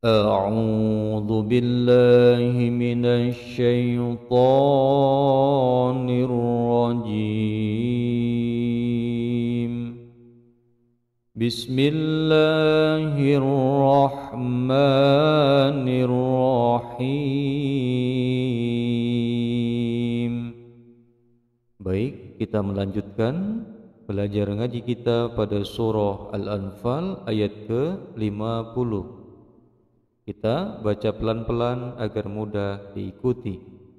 أعوذ بالله من الشيطان الرجيم بسم الله الرحمن الرحيم. Baik, kita melanjutkan belajar ngaji kita pada surah Al-Anfal ayat ke-50. Kita baca pelan-pelan agar mudah diikuti.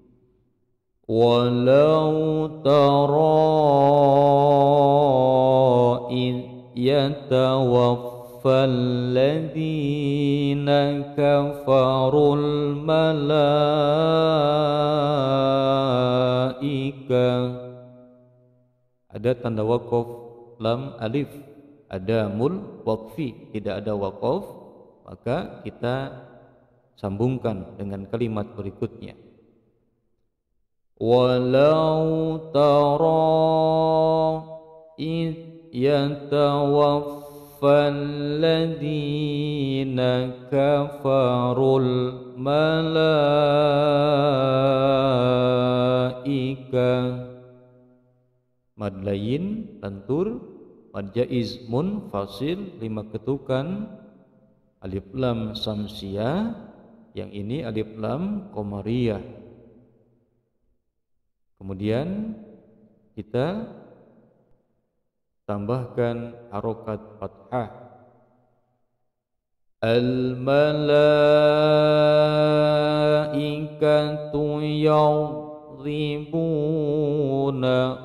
Walau tara id yatawaffal ladina kafarul malaika. Ada tanda waqaf lam alif, ada mul waqfi, tidak ada waqaf, maka kita sambungkan dengan kalimat berikutnya. Walau tara id yatawaffal ladina kafarul malaika. Mad lain lantur, mad jaiz munfasil 5 ketukan, alif lam samsiyah, yang ini alif lam qamariyah. Kemudian kita tambahkan harokat fathah. Al malaikatu yadribuna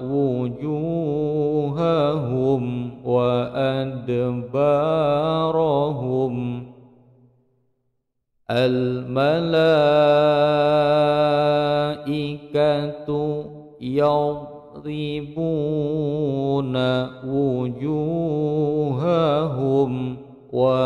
wujuhahum wa adbarahum. Al malaikatu yadribuna wujuhahum wa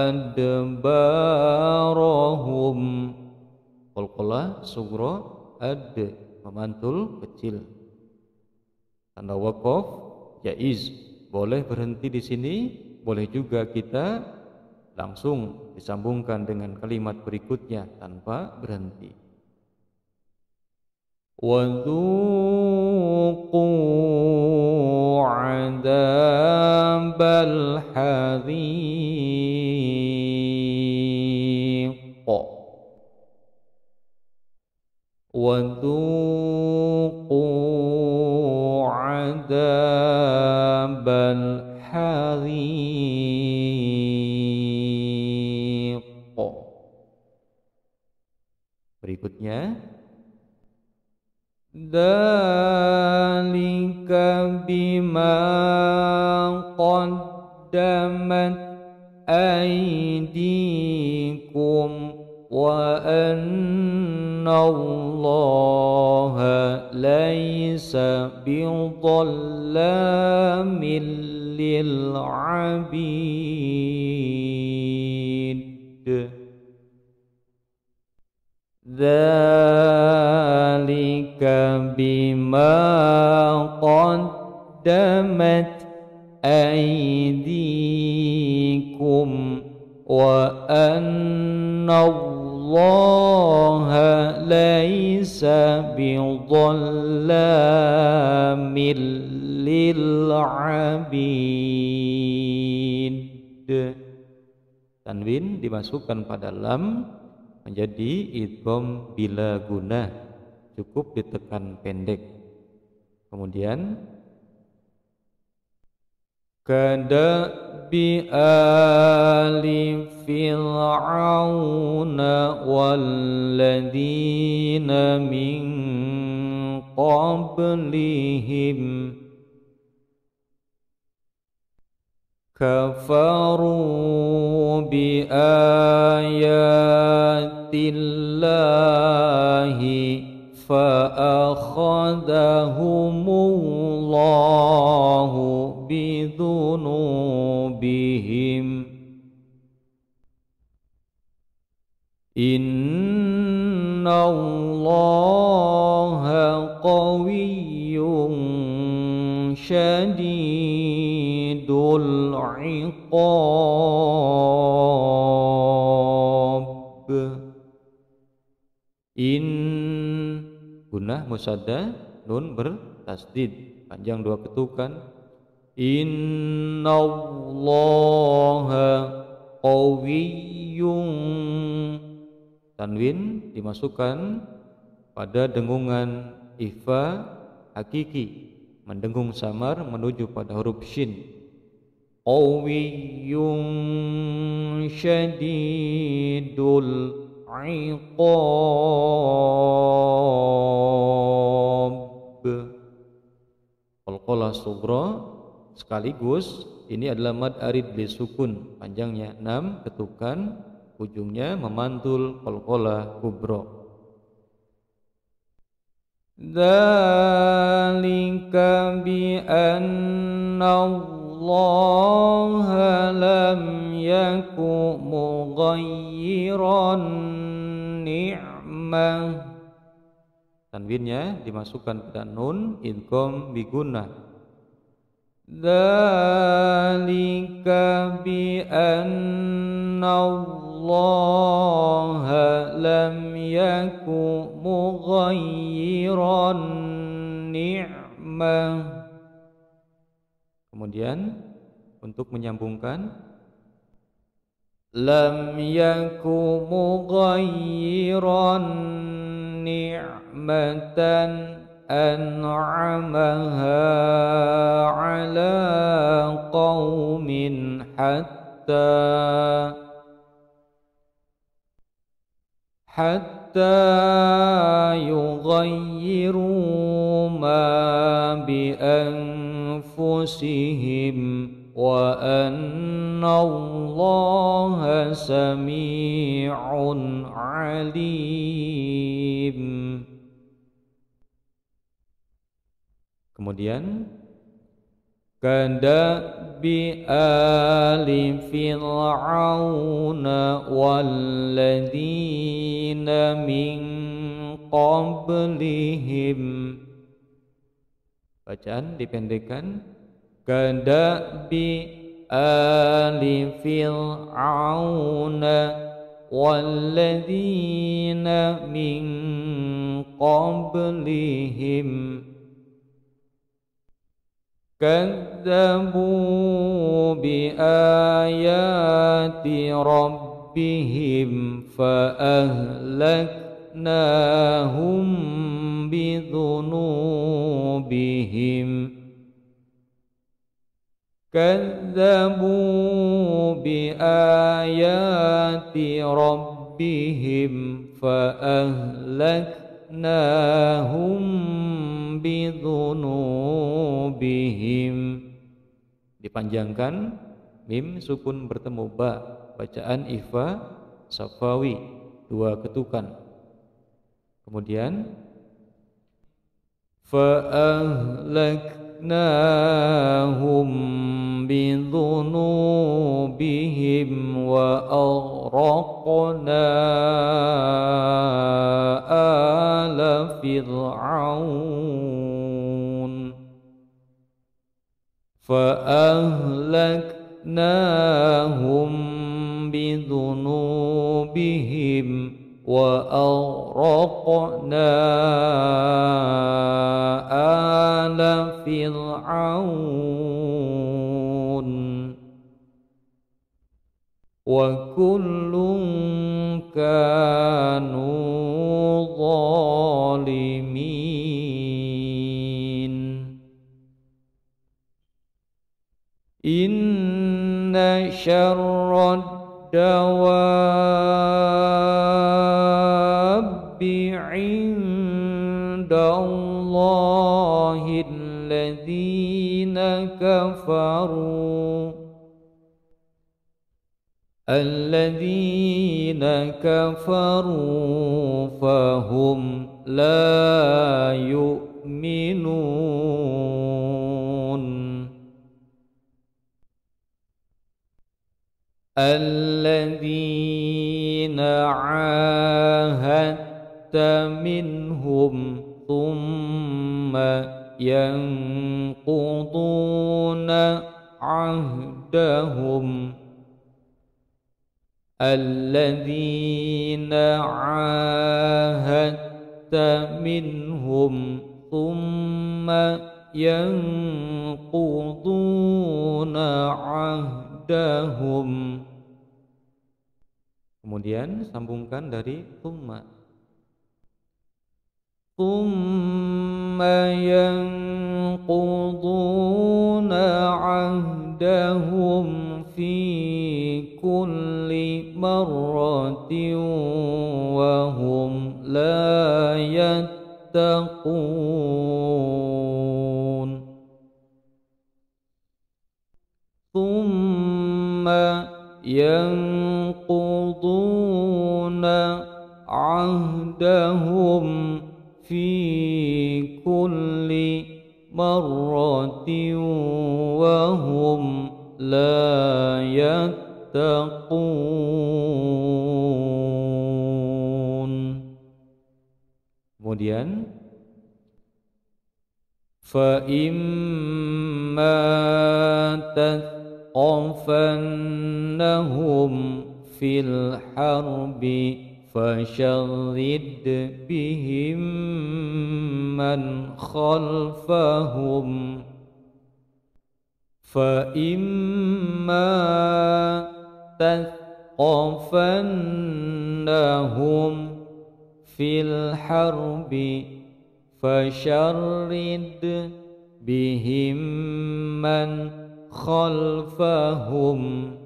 adbarahum. Qalqalah sughra ad, memantul kecil. Tanda waqaf jaiz, boleh berhenti di sini, boleh juga kita langsung disambungkan dengan kalimat berikutnya tanpa berhenti. Wadzuqu 'adzabal hariq. Wadzuqu 'adzabal hariq. Berikutnya, dzalika bima qaddamat aydikum wa annallaha laysa bidhallamin lil 'abid. Dzalika bima qaddamat aydikum wa annallaha laysa bidhallamin lil 'abid. Tanwin dimasukkan pada lam menjadi idgham bila guna, cukup ditekan pendek. Kemudian kadabi ali fir'auna walladzina min qablihim kafaru bi ayatillahi fa akhadahumullahu bidhunubihim. Innallaha qawiyyun syadidul iqab. musadda, nun bertasdid, panjang 2 ketukan. Innallaha qawiyyun, tanwin dimasukkan pada dengungan ifa hakiki, mendengung samar menuju pada huruf shin. Qawiyyun syadidul iqab. Qalqalah sughra sekaligus ini adalah mad arid bi sukun, panjangnya 6 ketukan, ujungnya memantul qalqalah kubra. Dzalika bi anna Allaha lam yaku mughayyiran ni'mah, tanwinnya dimasukkan pada nun, idgham bi gunnah. Dzalika bi anna Allaha lam yaku mughayyiran ni'mah. Kemudian untuk menyambungkan, lam yaku mughayyiran ni'matan an'amaha ala qaumin hatta yughayyiru ma bi anfusihim wa anna Allaha sami'un alim. Kemudian kadabi ali fir'auna walladzina min qablihim, bacaan dipendekkan, kadabi ali fir'auna walladzina min qablihim kadzabu bi ayati rabbihim fa ahlaknahum bi dhunubihim kadzabu bi ayati rabbihim fa ahlaknahum bidhunubihim, dipanjangkan, mim sukun bertemu ba, bacaan ifa safawi 2 ketukan. Kemudian fa ahlaknahum bidhunubihim wa aghraqna ala fir'aun fa ahlaknahum bidhunubihim wa aghraqna ala fir'aun wa kullun kanu zalimin. Inna syarrad dawabbi 'indallahi الذين كفروا فهم لا يؤمنون الذين عاهدت منهم ثم ينقضون عهدهم الذين عاهدت منهم ثم ينقضون عهدهم. Kemudian sambungkan dari thumma. Thumma yanquduna ahdahum fi kulli marratin wa hum la yattaqun. Thumma yanquduna ahdahum fi kulli marratin wa hum la yattaqun. Kemudian fa imma tathqafannahum fil harbi فشرد بهم من خلفهم فإما تثقفنهم في الحرب فشرد بهم من خلفهم.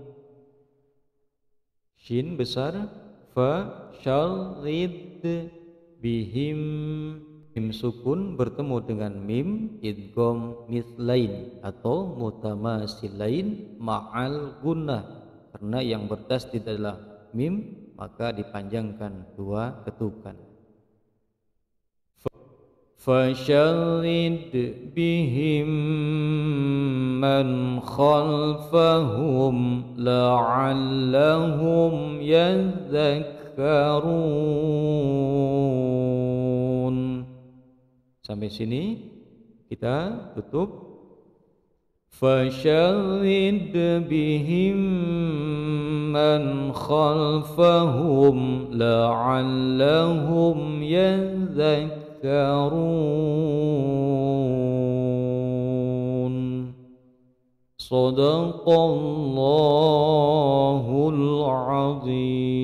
Shin besar, fa syarrid bihim, mim sukun bertemu dengan mim idgham mithlain atau mutamasilain ma'al gunnah, karena yang bertasdid adalah mim maka dipanjangkan dua ketukan. Fasyarrid bihim man khalfahum la'allahum yadhakkarun. Sampai sini kita tutup. Fasyarrid bihim man khalfahum la'allahum yadhakkarun. Sadaqallahul azim.